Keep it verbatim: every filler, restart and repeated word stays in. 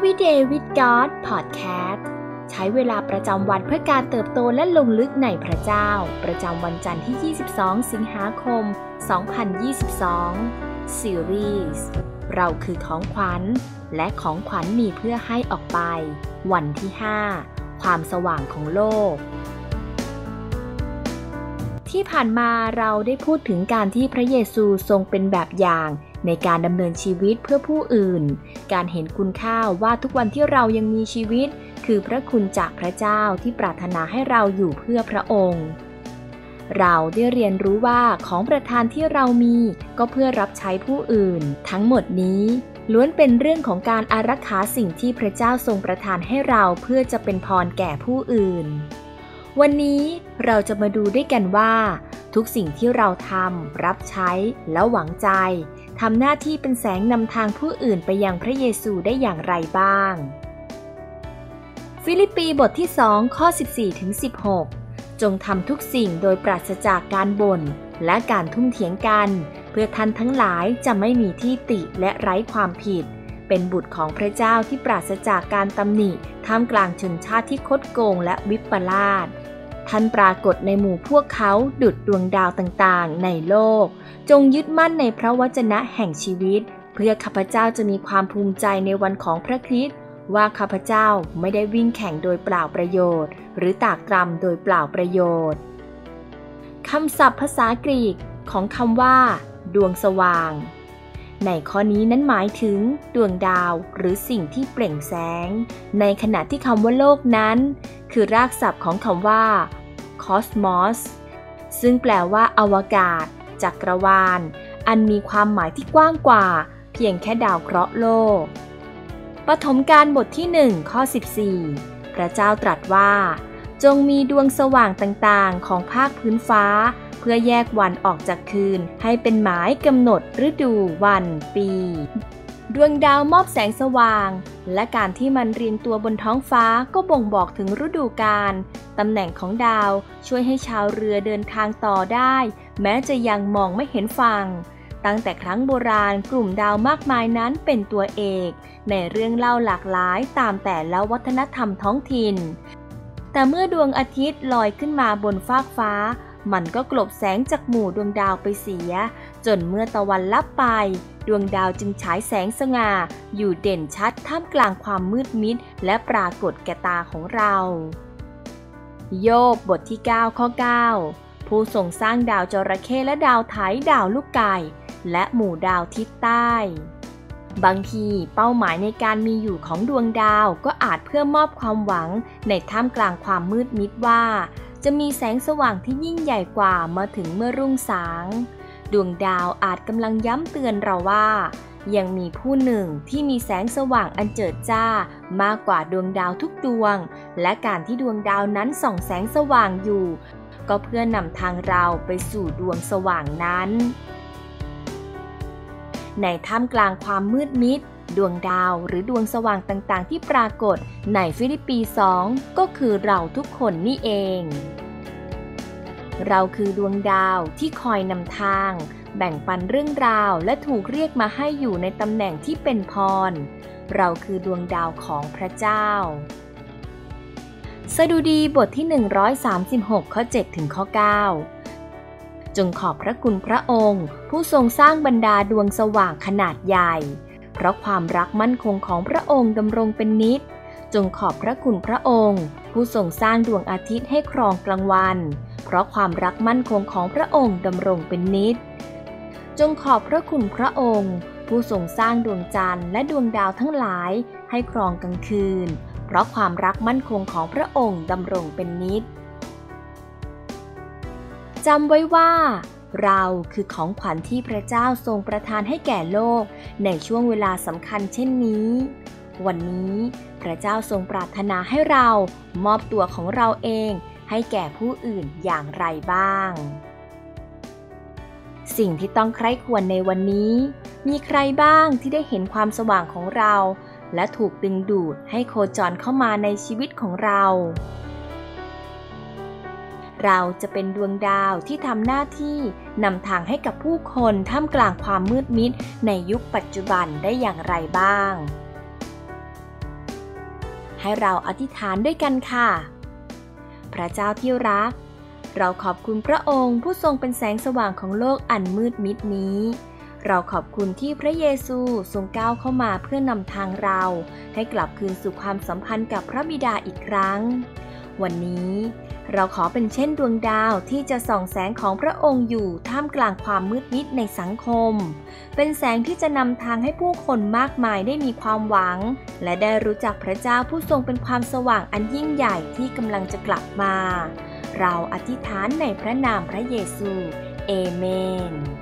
Everyday with God Podcast ใช้เวลาประจำวันเพื่อการเติบโตและลงลึกในพระเจ้าประจำวันจันทร์ที่ยี่สิบสองสิงหาคมสองพันยี่สิบสองซีรีส์เราคือของขวัญและของขวัญมีเพื่อให้ออกไปวันที่ห้าความสว่างของโลกที่ผ่านมาเราได้พูดถึงการที่พระเยซูทรงเป็นแบบอย่างในการดำเนินชีวิตเพื่อผู้อื่นการเห็นคุณค่าว่าทุกวันที่เรายังมีชีวิตคือพระคุณจากพระเจ้าที่ปรารถนาให้เราอยู่เพื่อพระองค์เราได้เรียนรู้ว่าของประทานที่เรามีก็เพื่อรับใช้ผู้อื่นทั้งหมดนี้ล้วนเป็นเรื่องของการอารักขาสิ่งที่พระเจ้าทรงประทานให้เราเพื่อจะเป็นพรแก่ผู้อื่นวันนี้เราจะมาดูด้วยกันว่าทุกสิ่งที่เราทำรับใช้และหวังใจทำหน้าที่เป็นแสงนำทางผู้อื่นไปยังพระเยซูได้อย่างไรบ้างฟิลิปปีบทที่สองข้อ สิบสี่ถึงสิบหก จงทำทุกสิ่งโดยปราศจากการบ่นและการทุ่มเถียงกันเพื่อท่านทั้งหลายจะไม่มีที่ติและไร้ความผิดเป็นบุตรของพระเจ้าที่ปราศจากการตำหนิท่ามกลางชนชาติที่คดโกงและวิปลาสท่านปรากฏในหมู่พวกเขาดุจดวงดาวต่างๆในโลกจงยึดมั่นในพระวจนะแห่งชีวิตเพื่อข้าพเจ้าจะมีความภูมิใจในวันของพระคริสต์ว่าข้าพเจ้าไม่ได้วิ่งแข่งโดยเปล่าประโยชน์หรือตากตรำโดยเปล่าประโยชน์คำศัพท์ภาษากรีกของคำว่าดวงสว่างในข้อนี้นั้นหมายถึงดวงดาวหรือสิ่งที่เปล่งแสงในขณะที่คำว่าโลกนั้นคือรากศัพท์ของคำว่า cosmos ซึ่งแปลว่าอวกาศจักรวาลอันมีความหมายที่กว้างกว่าเพียงแค่ดาวเคราะห์โลกปฐมกาลบทที่หนึ่งข้อสิบสี่พระเจ้าตรัสว่าจงมีดวงสว่างต่างๆของภาคพื้นฟ้าเพื่อแยกวันออกจากคืนให้เป็นหมายกำหนดฤดูวันปีดวงดาวมอบแสงสว่างและการที่มันเรียงตัวบนท้องฟ้าก็บ่งบอกถึงฤดูกาลตำแหน่งของดาวช่วยให้ชาวเรือเดินทางต่อได้แม้จะยังมองไม่เห็นฝั่งตั้งแต่ครั้งโบราณกลุ่มดาวมากมายนั้นเป็นตัวเอกในเรื่องเล่าหลากหลายตามแต่ละวัฒนธรรมท้องถิ่นแต่เมื่อดวงอาทิตย์ลอยขึ้นมาบนฟากฟ้ามันก็กลบแสงจากหมู่ดวงดาวไปเสียจนเมื่อตะวันลับไปดวงดาวจึงฉายแสงสง่าอยู่เด่นชัดท่ามกลางความมืดมิดและปรากฏแก่ตาของเราโยบบทที่เก้าข้อเก้าผู้ทรงสร้างดาวจระเข้และดาวไถดาวลูกไก่และหมู่ดาวทิศใต้บางทีเป้าหมายในการมีอยู่ของดวงดาวก็อาจเพื่อมอบความหวังในท่ามกลางความมืดมิดว่าจะมีแสงสว่างที่ยิ่งใหญ่กว่ามาถึงเมื่อรุ่งสางดวงดาวอาจกำลังย้ำเตือนเราว่ายังมีผู้หนึ่งที่มีแสงสว่างอันเจิดจ้ามากกว่าดวงดาวทุกดวงและการที่ดวงดาวนั้นส่องแสงสว่างอยู่ก็เพื่อนำทางเราไปสู่ดวงสว่างนั้นในท่ามกลางความมืดมิดดวงดาวหรือดวงสว่างต่างๆที่ปรากฏในฟิลิปปีสองก็คือเราทุกคนนี่เองเราคือดวงดาวที่คอยนำทางแบ่งปันเรื่องราวและถูกเรียกมาให้อยู่ในตำแหน่งที่เป็นพรเราคือดวงดาวของพระเจ้าสดุดีบทที่หนึ่งร้อยสามสิบหกข้อเจ็ดถึงข้อเก้าจงขอบพระคุณพระองค์ผู้ทรงสร้างบรรดาดวงสว่างขนาดใหญ่เพราะความรักมั่นคงของพระองค์ดำรงเป็นนิจจงขอบพระคุณพระองค์ผู้ทรงสร้างดวงอาทิตย์ให้ครองกลางวันเพราะความรักมั่นคงของพระองค์ดำรงเป็นนิจจงขอบพระคุณพระองค์ผู้ทรงสร้างดวงจันทร์และดวงดาวทั้งหลายให้ครองกลางคืนเพราะความรักมั่นคงของพระองค์ดำรงเป็นนิจจำไว้ว่าเราคือของขวัญที่พระเจ้าทรงประทานให้แก่โลกในช่วงเวลาสำคัญเช่นนี้วันนี้พระเจ้าทรงปรารถนาให้เรามอบตัวของเราเองให้แก่ผู้อื่นอย่างไรบ้างสิ่งที่ต้องใคร่ควรในวันนี้มีใครบ้างที่ได้เห็นความสว่างของเราและถูกดึงดูดให้โคจรเข้ามาในชีวิตของเราเราจะเป็นดวงดาวที่ทำหน้าที่นำทางให้กับผู้คนท่ามกลางความมืดมิดในยุคปัจจุบันได้อย่างไรบ้างให้เราอธิษฐานด้วยกันค่ะพระเจ้าที่รักเราขอบคุณพระองค์ผู้ทรงเป็นแสงสว่างของโลกอันมืดมิดนี้เราขอบคุณที่พระเยซูทรงก้าวเข้ามาเพื่อนำทางเราให้กลับคืนสู่ความสัมพันธ์กับพระบิดาอีกครั้งวันนี้เราขอเป็นเช่นดวงดาวที่จะส่องแสงของพระองค์อยู่ท่ามกลางความมืดมิดในสังคมเป็นแสงที่จะนำทางให้ผู้คนมากมายได้มีความหวังและได้รู้จักพระเจ้าผู้ทรงเป็นความสว่างอันยิ่งใหญ่ที่กำลังจะกลับมาเราอธิษฐานในพระนามพระเยซูเอเมน